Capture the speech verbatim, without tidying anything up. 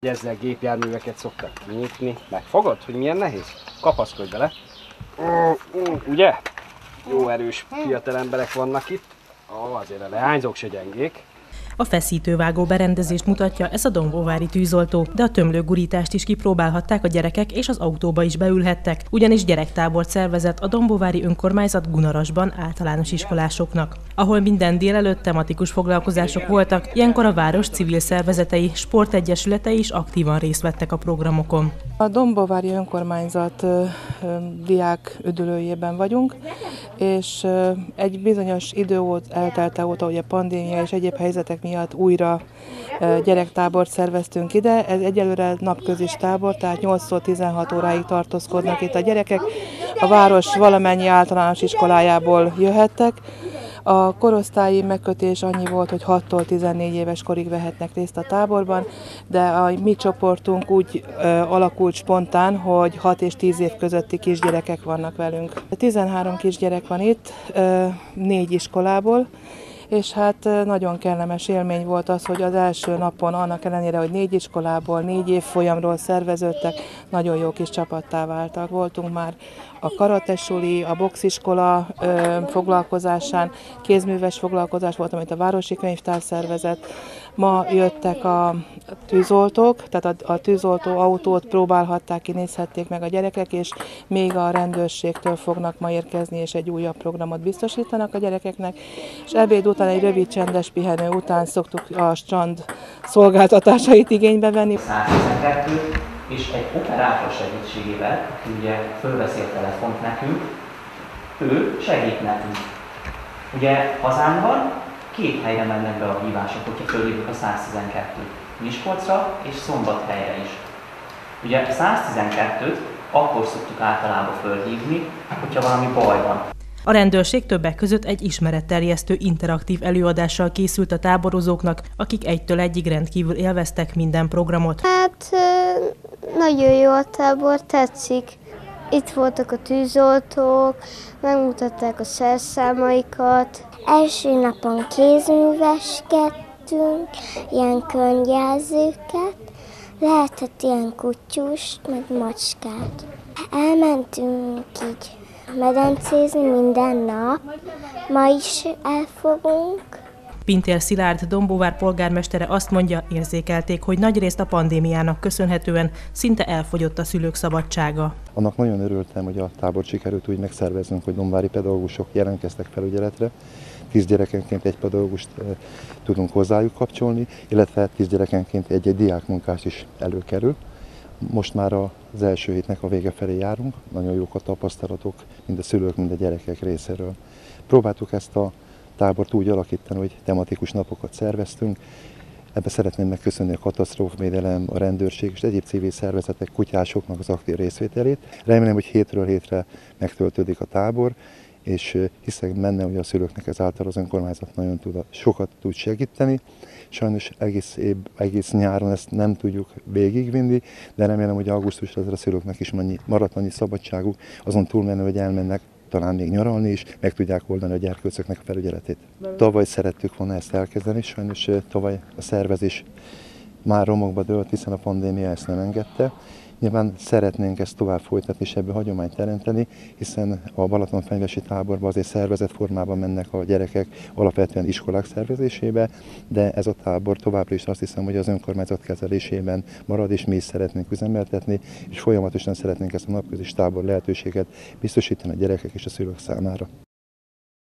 Ezzel gépjárműveket szoktak kinyitni. Megfogod, hogy milyen nehéz? Kapaszkodj bele. Ugye? Jó erős fiatal emberek vannak itt. Ó, azért a leányzók se gyengék. A feszítővágó berendezést mutatja ez a dombóvári tűzoltó, de a tömlőgurítást is kipróbálhatták a gyerekek, és az autóba is beülhettek, ugyanis gyerektábort szervezett a dombóvári önkormányzat Gunarasban általános iskolásoknak, ahol minden délelőtt tematikus foglalkozások voltak, ilyenkor a város civil szervezetei, sportegyesületei is aktívan részt vettek a programokon. A dombóvári önkormányzat diák üdülőjében vagyunk, és egy bizonyos idő volt eltelte óta, hogy a pandémia és egyéb helyzetek miatt újra gyerektábort szerveztünk ide. Ez egyelőre napközis tábor, tehát nyolctól tizenhat óráig tartózkodnak itt a gyerekek. A város valamennyi általános iskolájából jöhettek. A korosztályi megkötés annyi volt, hogy hattól tizennégy éves korig vehetnek részt a táborban, de a mi csoportunk úgy ö, alakult spontán, hogy hat és tíz év közötti kisgyerekek vannak velünk. tizenhárom kisgyerek van itt, ö, négy iskolából, és hát nagyon kellemes élmény volt az, hogy az első napon, annak ellenére, hogy négy iskolából, négy évfolyamról szerveződtek, nagyon jó kis csapattá váltak. Voltunk már a karatesuli, a boxiskola ö, foglalkozásán, kézműves foglalkozás volt, amit a Városi Könyvtár szervezett. Ma jöttek a tűzoltók, tehát a, a tűzoltó autót próbálhatták, kinézhették meg a gyerekek, és még a rendőrségtől fognak ma érkezni, és egy újabb programot biztosítanak a gyerekeknek. És ebéd után, egy rövid csendes pihenő után szoktuk a strand szolgáltatásait igénybe venni. száz tizenkettő és egy operátor segítségével, aki ugye fölveszi a telefont nekünk, ő segít nekünk. Ugye hazánkban két helyre mennek be a hívások, hogyha fölhívjuk a száz tizenkettőt, Miskolcra és Szombathelyre is. Ugye a száz tizenkettőt akkor szoktuk általában fölhívni, hogyha valami baj van. A rendőrség többek között egy ismeretterjesztő interaktív előadással készült a táborozóknak, akik egytől egyig rendkívül élveztek minden programot. Hát nagyon jó a tábor, tetszik. Itt voltak a tűzoltók, megmutatták a szerszámaikat. Első napon kézműveskedtünk, ilyen könyvjelzőket, lehetett ilyen kutyust, meg macskát. Elmentünk így medencézni minden nap, ma is elfogunk. Pintér Szilárd, Dombóvár polgármestere azt mondja, érzékelték, hogy nagyrészt a pandémiának köszönhetően szinte elfogyott a szülők szabadsága. Annak nagyon örültem, hogy a tábort sikerült úgy megszerveznünk, hogy dombvári pedagógusok jelentkeztek felügyeletre. Tíz gyerekenként egy pedagógust tudunk hozzájuk kapcsolni, illetve tíz gyerekenként egy-egy diákmunkás is előkerül. Most már az első hétnek a vége felé járunk, nagyon jók a tapasztalatok, mind a szülők, mind a gyerekek részéről. Próbáltuk ezt a tábort úgy alakítani, hogy tematikus napokat szerveztünk. Ebbe szeretném megköszönni a katasztrófavédelem, a rendőrség és egyéb civil szervezetek, kutyásoknak az aktív részvételét. Remélem, hogy hétről hétre megtöltődik a tábor, és hiszek benne, hogy a szülőknek ezáltal az önkormányzat nagyon tud, sokat tud segíteni. Sajnos egész, év, egész nyáron ezt nem tudjuk végigvinni, de remélem, hogy augusztusra a szülőknek is maradt annyi szabadságuk, azon túlmenő, hogy elmennek talán még nyaralni is, meg tudják oldani a gyerkőcöknek a felügyeletét. Tavaly szerettük volna ezt elkezdeni, sajnos tavaly a szervezés már romokba dőlt, hiszen a pandémia ezt nem engedte. Nyilván szeretnénk ezt tovább folytatni és ebből hagyományt teremteni, hiszen a Balatonfenyvesi táborban azért szervezett formában mennek a gyerekek alapvetően iskolák szervezésébe, de ez a tábor továbbra is azt hiszem, hogy az önkormányzat kezelésében marad, és mi is szeretnénk üzemeltetni, és folyamatosan szeretnénk ezt a napközis tábor lehetőséget biztosítani a gyerekek és a szülők számára.